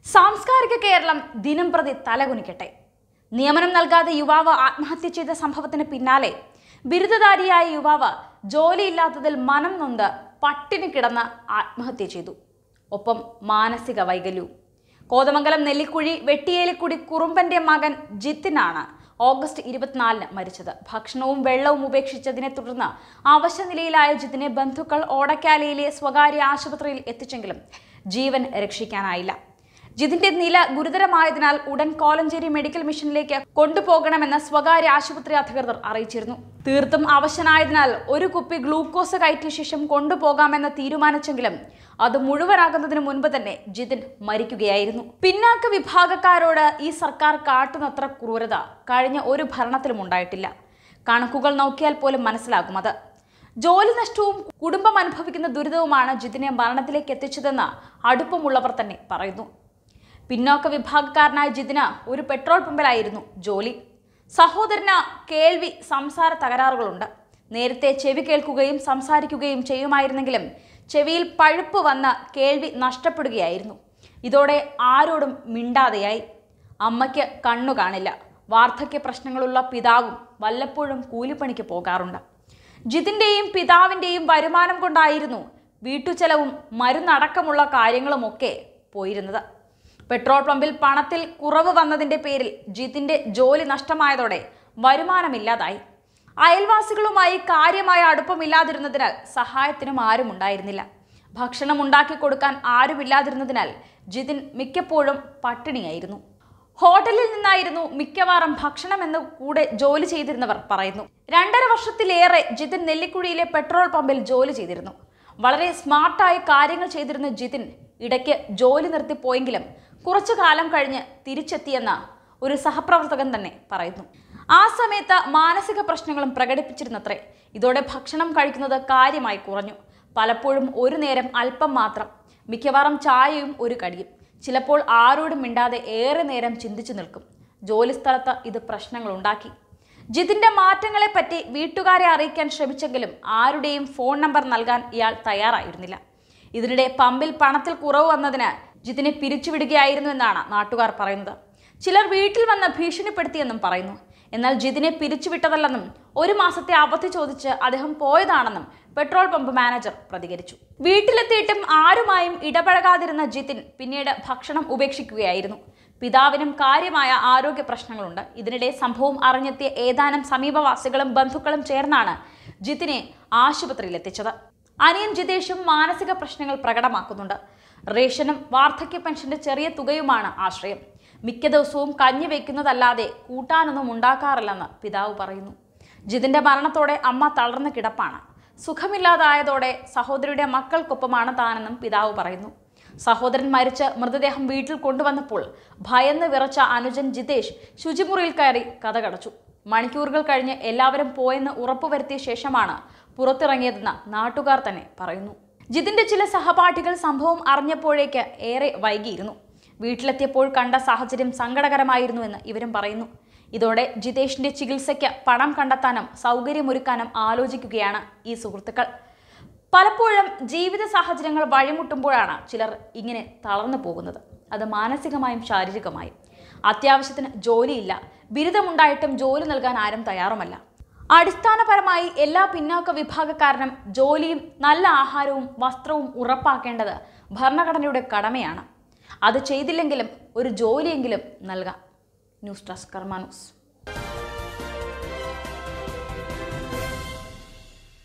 സാംസ്കാരിക കേരളം ദിനംപ്രതി തലകുനിക്കട്ടെ. നിയമനം നൽകാതെ യുവാവ് ആത്മഹത്യ ചെയ്ത സംഭവത്തിന് പിന്നാലെ ബിരുദധാരിയായ യുവാവ് ജോലിയില്ലാത്തതിൽ മനം നൊന്ത് പട്ടിണി കിടന്ന് ആത്മഹത്യ ചെയ്തു. ഒപ്പം മാനസിക വൈകല്യവും. കോതമംഗലം നെല്ലിക്കുഴി വെട്ടിയേലിക്കുടി കുറുമ്പന്റെ മകൻ ജിത്തിനാണ് ഓഗസ്റ്റ് 24-ന് മരിച്ചത്. ഭക്ഷണവും വെള്ളവും ഉപേക്ഷിച്ചതിനെ തുടർന്ന് അവശനിലയിലായ ജിത്തിനെ ബന്ധുക്കൾ ഓടക്കാലയിലെ സ്വകാര്യ ആശുപത്രിയിൽ എത്തിച്ചെങ്കിലും ജീവൻ രക്ഷിക്കാനായില്ല. ജിതിന്റെ നില ഗുരുതരമായതിനാൽ ഉടൻ കോലഞ്ചേരി മെഡിക്കൽ മിഷനിലേക്ക് കൊണ്ടുപോകണമെന്ന് സ്വകാര്യ ആശുപത്രി അധികൃതർ അറിയിച്ചിരുന്നു. തീർത്തും അവശനായതിനാൽ ഒരു കുപ്പി ഗ്ലൂക്കോസ് കയറ്റിയ ശേഷം കൊണ്ടുപോകാമെന്ന് തീരുമാനിച്ചെങ്കിലും അത് മുഴുവനാകുന്നതിന് മുൻപ് തന്നെ ജിതിൻ മരിക്കുകയായിരുന്നു. പിന്നാക്ക വിഭാഗക്കാരോട് ഈ സർക്കാർ കാട്ടുന്നത്ര ക്രൂരത കഴിഞ്ഞ ഒരു ഭരണത്തിലും ഉണ്ടായിട്ടില്ല. കണക്കുകൾ നോക്കിയാൽ പോലും മനസ്സിലാകും അത്. ജോലി നഷ്ടവും കുടുംബം അനുഭവിക്കുന്ന ദുരിതവുമാണ് ജിതിനെ മരണത്തിലേക്ക് എത്തിച്ചതെന്ന് അടുപ്പമുള്ളവർ തന്നെ പറയുന്നു. പിന്നോക്ക വിഭാഗക്കാരനായ ജിതിന് ഒരു പെട്രോൾ പമ്പിലായിരുന്നു ജോലി. സഹോദരന് കേൾവി സംസാര തകരാറുകളുണ്ട്. നേരത്തെ ചെവി കേൾക്കുകയും സംസാരിക്കുകയും ചെയ്യുമായിരുന്നെങ്കിലും ചെവിയിൽ പഴുപ്പ് വന്ന് കേൾവി നഷ്ടപ്പെടുകയായിരുന്നു. ഇതോടെ ആരോടും മിണ്ടാതെയായി. അമ്മയ്ക്ക് കണ്ണു കാണില്ല. വാർദ്ധക്യ പ്രശ്നങ്ങളുള്ള പിതാവും വല്ലപ്പോഴും കൂലിപ്പണിക്ക് പോകാറുണ്ട്. ജിതിന്റെയും പിതാവിന്റെയും വരുമാനം കൊണ്ടായിരുന്നു വീട്ടുചെലവും മരുന്നടക്കമുള്ള കാര്യങ്ങളുമൊക്കെ പോയിരുന്നത്. പെട്രോൾ പമ്പിൽ പണത്തിൽ കുറവ് വന്നതിന്റെ പേരിൽ ജിതിന്റെ ജോലി നഷ്ടമായതോടെ വരുമാനമില്ലാതായി. അയൽവാസികളുമായി കാര്യമായ അടുപ്പമില്ലാതിരുന്നതിനാൽ സഹായത്തിനും ആരും ഉണ്ടായിരുന്നില്ല. ഭക്ഷണം ഉണ്ടാക്കി കൊടുക്കാൻ ആരുമില്ലാതിരുന്നതിനാൽ ജിതിൻ മിക്കപ്പോഴും പട്ടിണിയായിരുന്നു. ഹോട്ടലിൽ നിന്നായിരുന്നു മിക്കവാറും ഭക്ഷണമെന്ന് കൂടെ ജോലി ചെയ്തിരുന്നവർ പറയുന്നു. 2.5 വർഷത്തിലേറെ ജിതിൻ നെല്ലിക്കുഴിയിലെ പെട്രോൾ പമ്പിൽ ജോലി ചെയ്തിരുന്നു. വളരെ സ്മാർട്ടായി കാര്യങ്ങൾ ചെയ്തിരുന്ന ജിതിൻ ഇടയ്ക്ക് ജോലി നിർത്തിപ്പോയെങ്കിലും കുറച്ചു കാലം കഴിഞ്ഞ് തിരിച്ചെത്തിയെന്ന് ഒരു സഹപ്രവർത്തകൻ തന്നെ പറയുന്നു. ആ സമയത്ത് മാനസിക പ്രശ്നങ്ങളും പ്രകടിപ്പിച്ചിരുന്നത്രേ. ഇതോടെ ഭക്ഷണം കഴിക്കുന്നത് കാര്യമായി കുറഞ്ഞു. പലപ്പോഴും ഒരു നേരം അല്പം മാത്രം, മിക്കവാറും ചായയും ഒരു കടിയും. ചിലപ്പോൾ ആരോടും മിണ്ടാതെ ഏറെ നേരം ചിന്തിച്ചു നിൽക്കും. ജോലിസ്ഥലത്ത് ഇത് പ്രശ്നങ്ങളുണ്ടാക്കി. ജിതിന്റെ മാറ്റങ്ങളെപ്പറ്റി വീട്ടുകാരെ അറിയിക്കാൻ ശ്രമിച്ചെങ്കിലും ആരുടെയും ഫോൺ നമ്പർ നൽകാൻ ഇയാൾ തയ്യാറായിരുന്നില്ല. ഇതിനിടെ പമ്പിൽ പണത്തിൽ കുറവ് വന്നതിന് ജിതിനെ പിരിച്ചുവിടുകയായിരുന്നു എന്നാണ് നാട്ടുകാർ പറയുന്നത്. ചിലർ വീട്ടിൽ വന്ന് ഭീഷണിപ്പെടുത്തിയെന്നും പറയുന്നു. എന്നാൽ ജിതിനെ പിരിച്ചുവിട്ടതല്ലെന്നും 1 മാസത്തെ അവധി ചോദിച്ച് അദ്ദേഹം പോയതാണെന്നും പെട്രോൾ പമ്പ് മാനേജർ പ്രതികരിച്ചു. വീട്ടിലെത്തിയിട്ടും ആരുമായും ഇടപഴകാതിരുന്ന ജിതിൻ പിന്നീട് ഭക്ഷണം ഉപേക്ഷിക്കുകയായിരുന്നു. പിതാവിനും കാര്യമായ ആരോഗ്യ പ്രശ്നങ്ങളുണ്ട്. ഇതിനിടെ സംഭവം അറിഞ്ഞെത്തിയ ഏതാനും സമീപവാസികളും ബന്ധുക്കളും ചേർന്നാണ് ജിതിനെ ആശുപത്രിയിൽ എത്തിച്ചത്. അനിയൻ ജിതേഷും മാനസിക പ്രശ്നങ്ങൾ പ്രകടമാക്കുന്നുണ്ട്. റേഷനും വാർദ്ധക്യ പെൻഷന്റെ ചെറിയ തുകയുമാണ് ആശ്രയം. മിക്ക ദിവസവും കഞ്ഞി വയ്ക്കുന്നതല്ലാതെ കൂട്ടാനൊന്നും ഉണ്ടാക്കാറില്ലെന്ന് പിതാവ് പറയുന്നു. ജിതിന്റെ മരണത്തോടെ അമ്മ തളർന്ന് കിടപ്പാണ്. സുഖമില്ലാതായതോടെ സഹോദരിയുടെ മക്കൾക്കൊപ്പമാണ് താനെന്നും പിതാവ് പറയുന്നു. സഹോദരൻ മരിച്ച് മൃതദേഹം വീട്ടിൽ കൊണ്ടുവന്നപ്പോൾ ഭയന്ന് വിറച്ച അനുജൻ ജിതേഷ് ശുചിമുറിയിൽ കയറി കതകടച്ചു. മണിക്കൂറുകൾ കഴിഞ്ഞ് എല്ലാവരും പോയെന്ന് ഉറപ്പുവരുത്തിയ ശേഷമാണ് പുറത്തിറങ്ങിയതെന്ന് നാട്ടുകാർ തന്നെ പറയുന്നു. ജിതിന്റെ ചില സഹപാഠികൾ സംഭവം അറിഞ്ഞപ്പോഴേക്ക് ഏറെ വൈകിയിരുന്നു. വീട്ടിലെത്തിയപ്പോൾ കണ്ട സാഹചര്യം സങ്കടകരമായിരുന്നുവെന്ന് ഇവരും പറയുന്നു. ഇതോടെ ജിതേഷിന്റെ ചികിത്സയ്ക്ക് പണം കണ്ടെത്താനും സൗകര്യമൊരുക്കാനും ആലോചിക്കുകയാണ് ഈ സുഹൃത്തുക്കൾ. പലപ്പോഴും ജീവിത സാഹചര്യങ്ങൾ വഴിമുട്ടുമ്പോഴാണ് ചിലർ ഇങ്ങനെ തളർന്നു പോകുന്നത്. അത് മാനസികമായും ശാരീരികമായും. അത്യാവശ്യത്തിന് ജോലിയില്ല, ബിരുദമുണ്ടായിട്ടും ജോലി നൽകാൻ ആരും തയ്യാറുമല്ല. അടിസ്ഥാനപരമായി എല്ലാ പിന്നാക്ക വിഭാഗക്കാരനും ജോലിയും നല്ല ആഹാരവും വസ്ത്രവും ഉറപ്പാക്കേണ്ടത് ഭരണഘടനയുടെ കടമയാണ്. അത് ചെയ്തില്ലെങ്കിലും ഒരു ജോലിയെങ്കിലും നൽകാം. News desk Karma news.